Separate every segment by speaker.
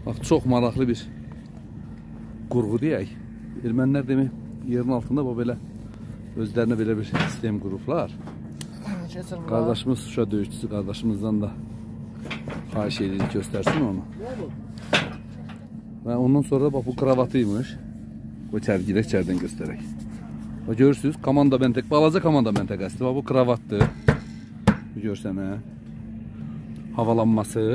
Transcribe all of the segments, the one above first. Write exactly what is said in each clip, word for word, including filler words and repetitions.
Speaker 1: Bax, çox maraqlı bir qurğu deyək. Ermənilər demək, yerin altında bu belə özlərinə belə bir sistem qurublar. Qardaşımız Şuşa döyüşçüsü qardaşımızdan da xahiş edirik, göstərsin onu. Və ondan sonra bax, bu kravatıymış. Bu çərgilək çərdən göstərək. Bax, görürsünüz, komanda məntəq, balaca komanda məntəqəsi. Bax, bu kravatdır. Bu görsənə. Havalanması.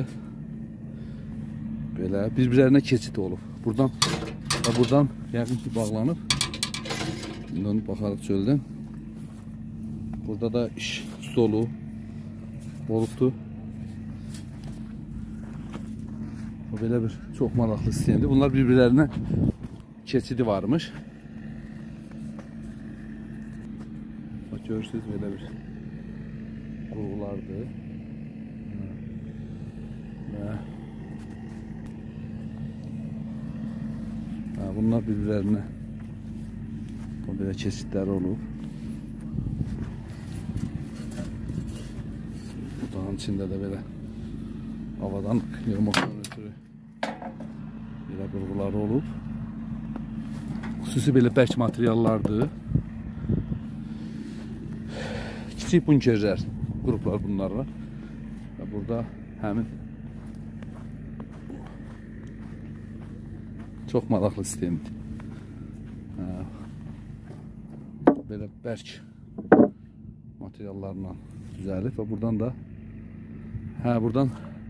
Speaker 1: Belə, bir-birlərinə keçid olub. Buradan, və buradan yəqin ki, bağlanıb. Bundan baxarıq çöldən. Burada da iş stolu olubdur. O belə bir çox maraqlı sistemdir. Bunlar bir-birlərinə keçidi varmış. Bax, görürsünüz, belə bir qurğulardır. Və bunlar bir-birlərinə o belə keçidləri olub. Dağın içində də belə havadan yığmaqdan ötürü belə qurğuları olub. Xüsusi belə bərk materiallardır. Kiçik bunkerlər, qruplar bunlar var. Və burada həmin çox maraqlı sistemdir. Belə bərk materiallarla düzəlib və buradan da hə, buradan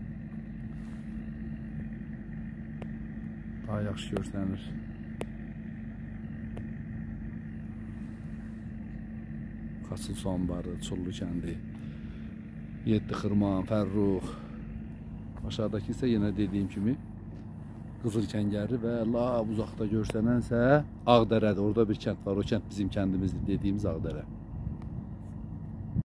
Speaker 1: daha yaxşı görsənir. Xasıl su anbarı, Çullu kəndi, Yeddi Xırman, Fərrux. Aşağıdakı isə yenə dediyim kimi Qızıl Kəngəri və lap uzaqda görsənənsə Ağdərədir. Orada bir kənd var. O kənd bizim kəndimizdir, dediyimiz Ağdərə.